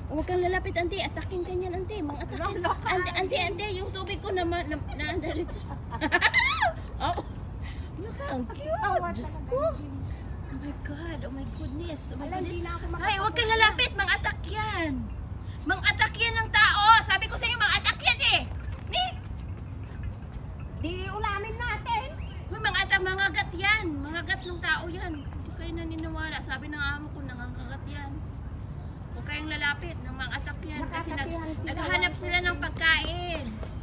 Huwag kang lalapit, auntie. Atakin ka niyan, auntie. Mga atakin. Auntie, yung tubig ko na naandalit. Oh, look how cute. Diyos ko. Oh my God. Oh my goodness. Oh my goodness. Ay, huwag kang lalapit. Mga atak yan. Mga atak yan ng tao. Sabi ko sa inyo, mga atak yan eh. Ni? Di ulamin natin. Uy, mga atak, mga gat yan. Mga gat ng tao yan. Hindi kayo naniniwala. Sabi ng amo ko, nangangagat yan. Huwag kayong lalapit ng mga atak yan. Kasi naghahanap sila ng pagkain.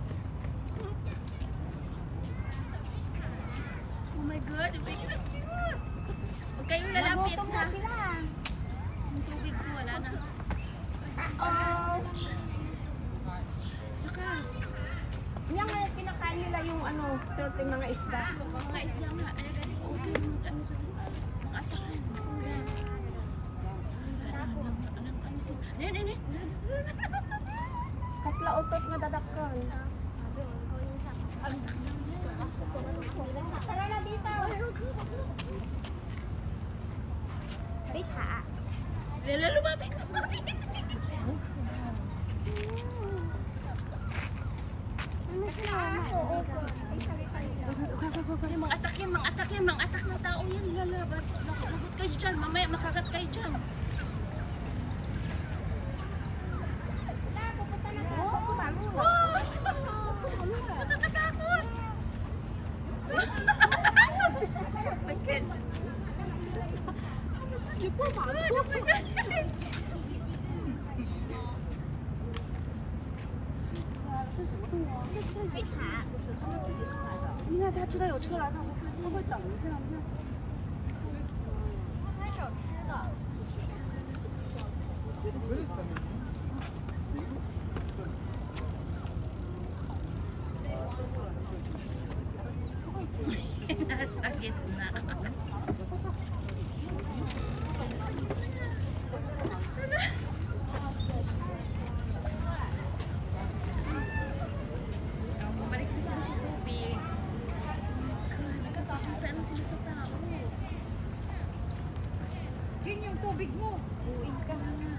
Oh my God. Oh my God. Cute. Huwag kayong lalapit Nagutom ha. na sila. Yung tubig ko, wala na. Baka. Yan nga, kinakain nila yung ano, certain mga isda. Mga isla nga. Ay, guys, okay. Ano kasi, mga atakan. Ayan. Kasla utot nga dadakon. Tara na dito. Rita. Lala, lumapit. Mga atak ng tao yan. Lalabat. Lagot kayo dyan. Mamaya makagat kayo dyan. Nakakatakot. My God. Oh my God. 你看他知道有车来，他会等一下。你看。 Nasa gitna. Bumalik na sila sa tubig. Nagkakita na sila sa tao. Diyan yung tubig mo. Uwing ka na nga.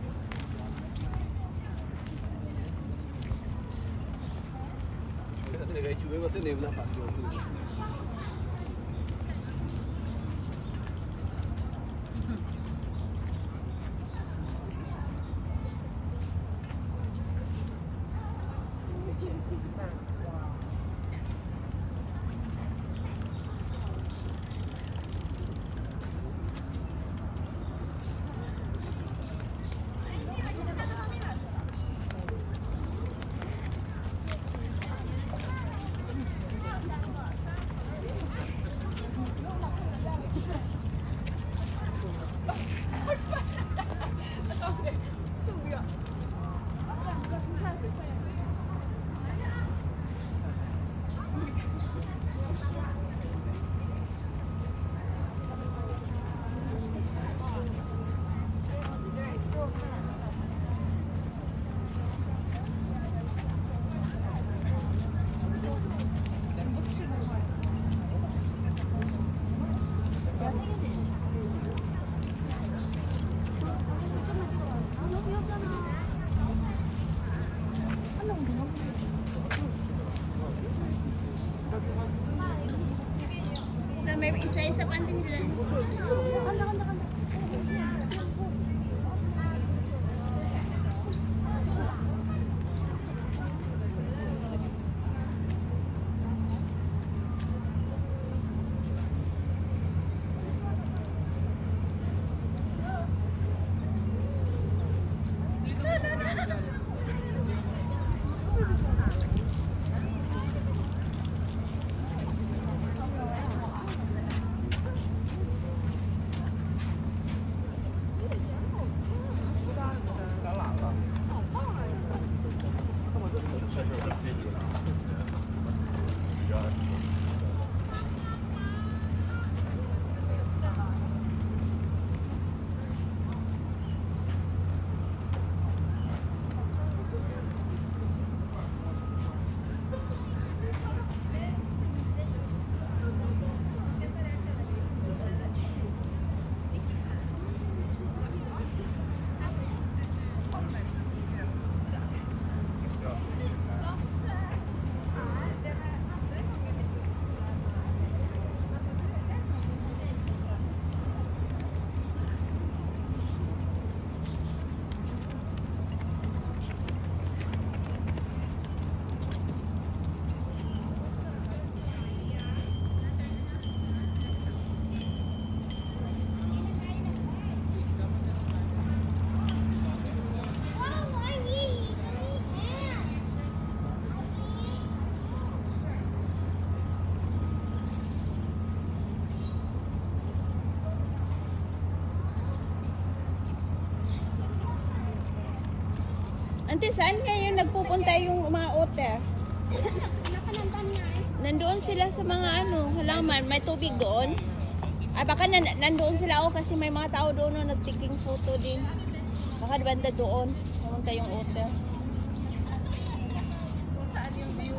May isa-isa pa nila. Ante, saan ngayon nagpupunta yung mga otter? Nakanandan nga eh. Nandoon sila sa mga halaman. May tubig doon. Ay, baka nandoon sila kasi may mga tao doon na nagtaking photo din. Baka banda doon. Pumunta yung otter. Kung saan yung view.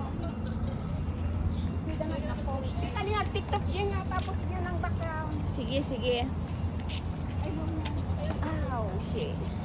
Kita na ako. Kita niya, TikTok niya nga, tapos yun ang background. Sige, sige. Ay, mo na. Oh, shit.